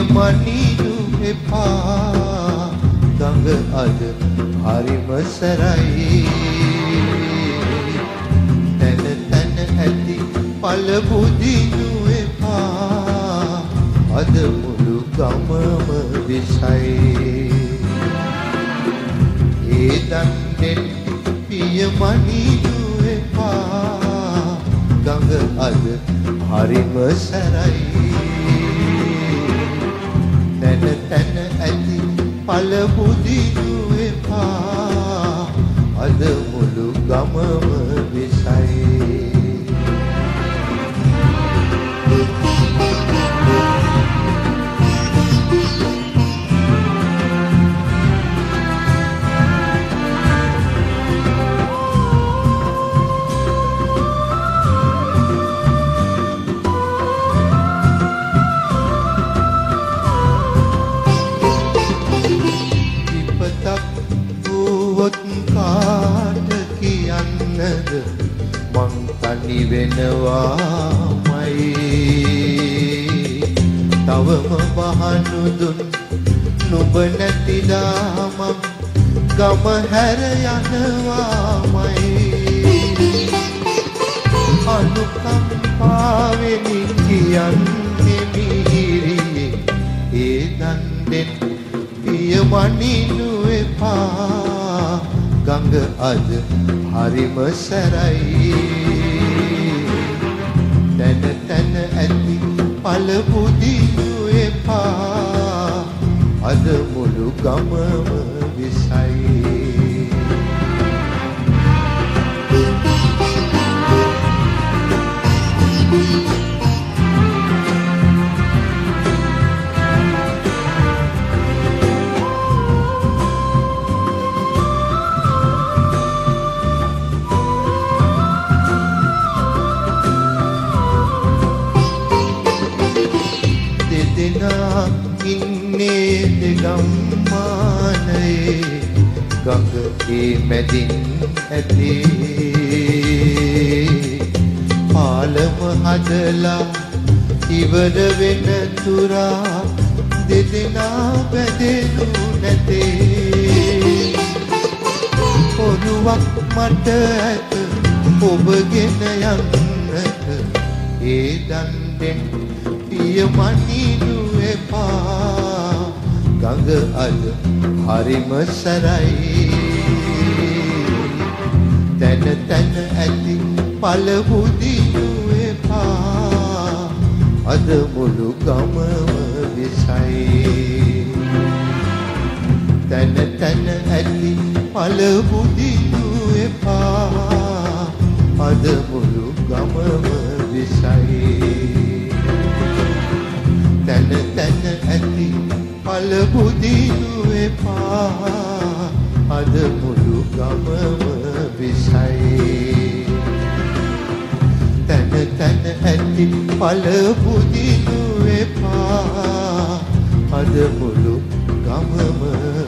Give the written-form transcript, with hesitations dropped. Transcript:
පියමනිනු එපා ගඟ අද හරිම සරයි තන තන ඇති පල බුදිනු එපා අද මුළු ගමම විසයි ඒ දන්නෙන් පියමනිනු එපා ගඟ අද හරිම සරයි තන තන ඇති පල බුදිනු එපා අද මුළු ගමම විසයි මං තනි වෙනවාමයි තවම බහනු දුන් නුඹ නැතිලා මං ගම හැර යනවාමයි අනුකම්පාවෙනි කියන්නේ මිහිරියේ ඒ දන්නෙන් පියමනිනු එපා ගඟ අද හරිම සරයි තන තන ඇති පල බුදිනු එපා අද මුළු ගමම විසයි ඉන්නේ දෙගම්මානයේ ගඟ ඒ මැදින් ඇති පාලම හදලා ඉවර වෙන තුරා දෙදෙනා බැඳෙනු නැතේ පොරුවක් මට ඇත ඔබගෙන යන්නට ඒ දන්නෙන් පියමනිනු එපා ගඟ අද හරිම සරයි තන තන ඇති පල බුදිනු එපා අද මුළු ගමම විසයි තන තන ඇති පල බුදිනු එපා අද මුළු ගමම විසයි තන තන ඇති පල බුදිනු එපා අද මුළු ගමම විසයි තන තන ඇති පල බුදිනු එපා අද මුළු ගමම